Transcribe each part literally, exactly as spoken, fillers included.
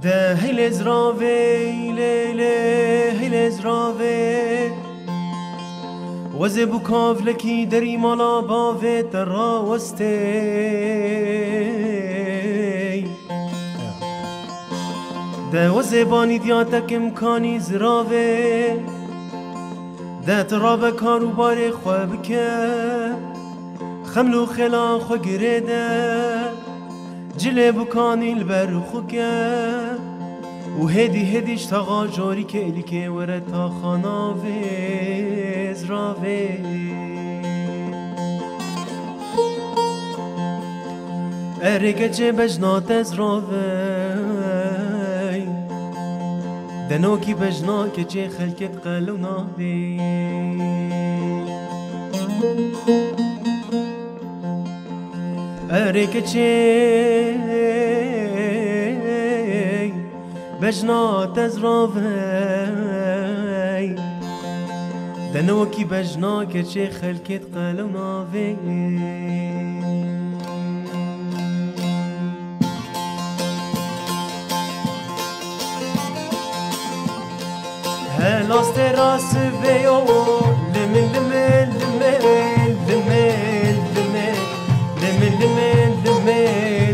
ده هیل زراوی لیلی هیل زراوی وزه بو کافلکی دری مالا باوی ترا وستی ده وزه بانی دیاتک امکانی زراوی ده ترا بکارو باری خواب که خملو خلا خو گریده جله بکانی البر خو که و هدی هدیش تا جاری که الی که وره تا خاناوی زراوی ارگه چه بجنات زراوی دنو کی بجنا که چه خلکت قلو ناوی ارگه چه بجنا تزراوی دنو کی بجنا که چه خلکت قلو ناوی هلاست راس ویو لمن لمن لمن لمن لمن لمن لمن لمن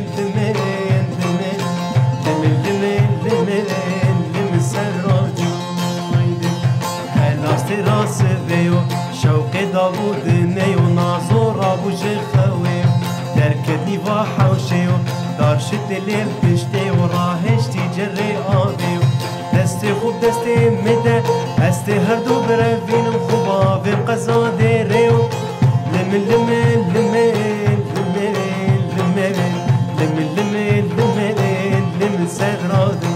راس ویو شوق داوود نیو نازور ابو جخوی درکدی و حوشیو دارشت لیل پشتی و راهشتی جری آبیو دستی خوب دستی مده استی هر دو بروینم خوبا و قضا دیریو لمن لمن لمن لمن لمن لمن لمن لمن لمن سدرادو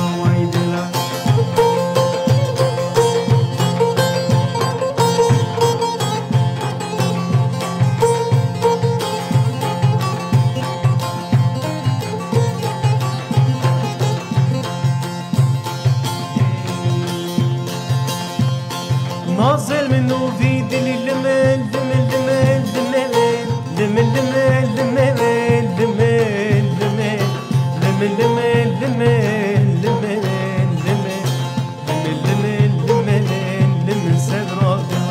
نازل منو في دلي لمن لمن لمن لمن لمن لمن لمن لمن لمن لمن لمن لمن لمن لمن لمن لمن سدرا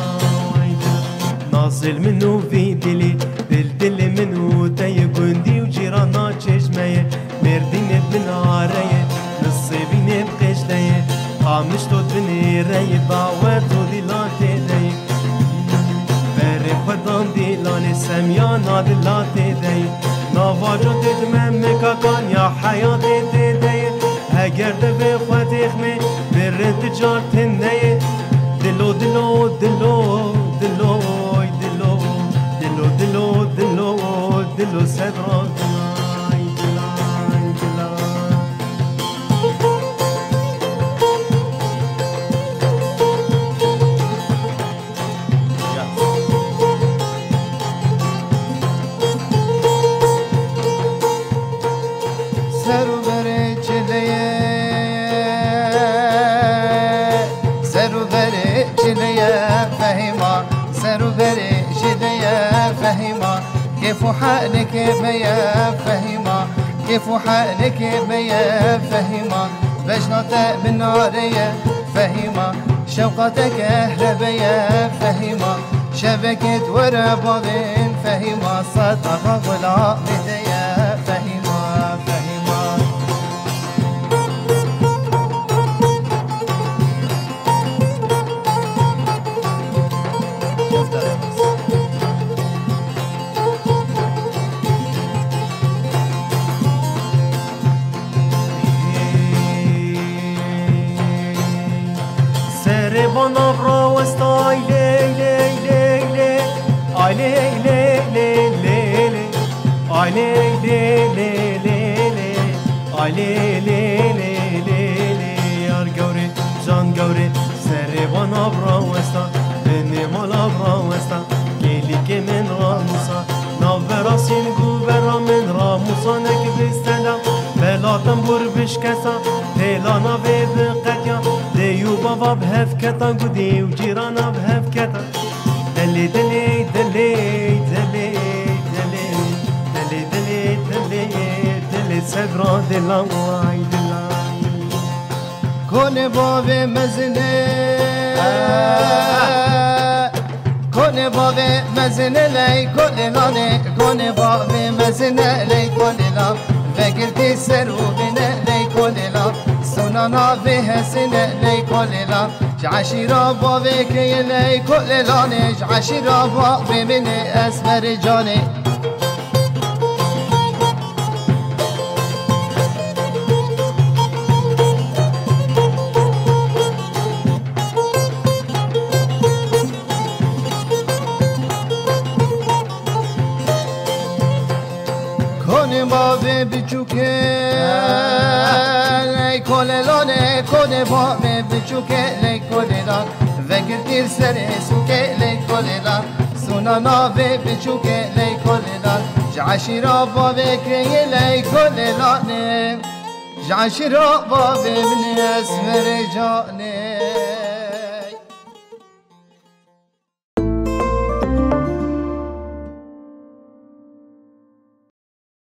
نازل منو في دلي دل دل منو تاي قندي وجيرانا چشمه مردين ابن عاريه نصيبين بقشليه قامش تو بني ري باوت خدان دیلان سمیانا دلات دی نواجو ددمم مکاکان یا حیات دی اگر دو خود اخمه برد جار تنه دلو دلو دلو دلو دلو دلو دلو دلو دلو صدران كيف حالك بيا فهيمة كيف حالك بيا فهيمة بجنة بالنارية فهيمة شوقتك أهل بيا فهيمة شبكة ورا بعضين فهيمة صدقة ولا بديا فهيمة فهيمة bana bravasta ile ile ile ile ale ile ile ile ile ale ile ile ile ile ale ile ile ile ile yar gavre can gavre sere bana bravasta beni mala bravasta geli ke men ramusa navverasin guvera men ramusa nek bistelam belatam bur bishkasa telana ve biqatya دیو بابا بهف کتا گودی و جیرانا بهف کتا دلی دلی دلی دلی دلی دلی دلی دلی دلی صدرا دلا وای دلا کن باب مزنه کن باب مزنه لی کللانه کن باب مزنه لی کللان وگرتی سرو بینه لی کللان سنانا به حسنه لی کللان جعشیرا بابه که لی کللانه جعشیرا بابه بینه اسمر جانه کن بابه بچوکه لی کللانه کن بابه بچوکه لی کللان وگرتیر سر سوکه لی کللان سونانا به بچوکه لی کللان جعشیرا بابه که لی کللانه جعشیرا بابه من اسمر جانه